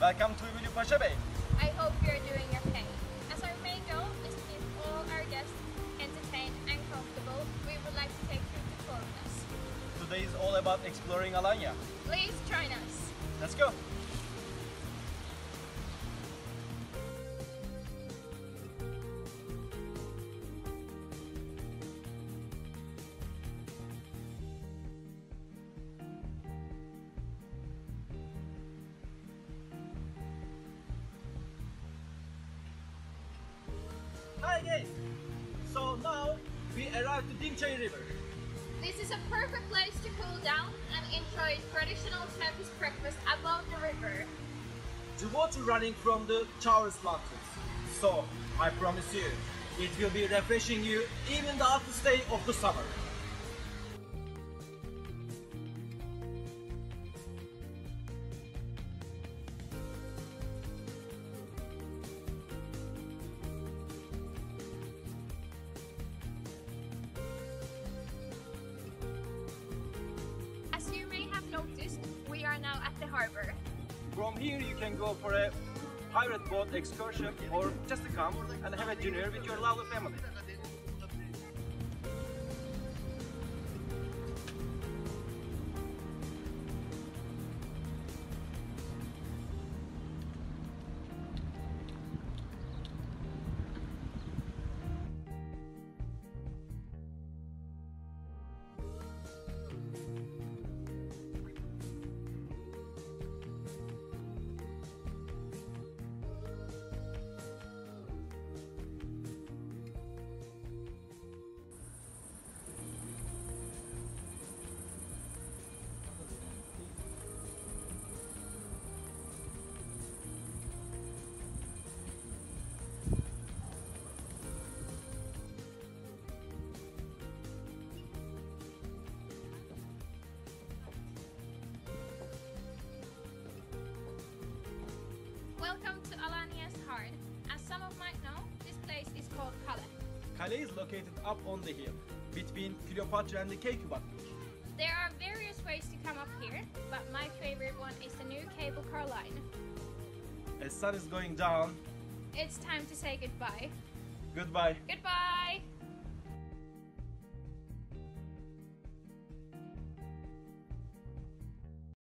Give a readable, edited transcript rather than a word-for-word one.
Welcome to Ümit Paşa Bey. I hope you're doing your thing. As our main goal is to keep all our guests entertained and comfortable, we would like to take you to Tornes. Today is all about exploring Alanya. Please join us. Let's go. Hi guys! So now we arrived to Dimçay River. This is a perfect place to cool down and enjoy traditional Turkish breakfast above the river. The water running from the Taurus Mountains. So I promise you, it will be refreshing you even the after stay of the summer. As you may have noticed, we are now at the harbor. From here you can go for a pirate boat excursion or just to come and have a dinner with your lovely family. Welcome to Alanya's heart. As some of might know, this place is called Kale. Kale is located up on the hill between Cleopatra and the Keykubat Beach. There are various ways to come up here, but my favorite one is the new cable car line. As sun is going down, It's time to say goodbye. goodbye. Goodbye!